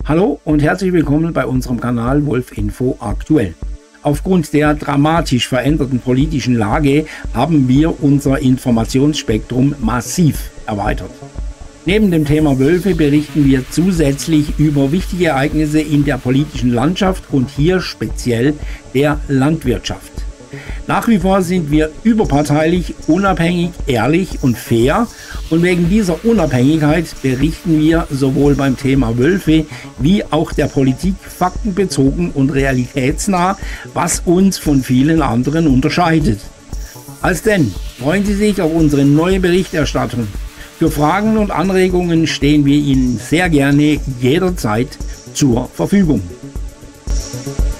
Hallo und herzlich willkommen bei unserem Kanal Wolf-Info aktuell. Aufgrund der dramatisch veränderten politischen Lage haben wir unser Informationsspektrum massiv erweitert. Neben dem Thema Wölfe berichten wir zusätzlich über wichtige Ereignisse in der politischen Landschaft und hier speziell der Landwirtschaft. Nach wie vor sind wir überparteilich, unabhängig, ehrlich und fair und wegen dieser Unabhängigkeit berichten wir sowohl beim Thema Wölfe wie auch der Politik faktenbezogen und realitätsnah, was uns von vielen anderen unterscheidet. Als denn, freuen Sie sich auf unsere neue Berichterstattung. Für Fragen und Anregungen stehen wir Ihnen sehr gerne jederzeit zur Verfügung.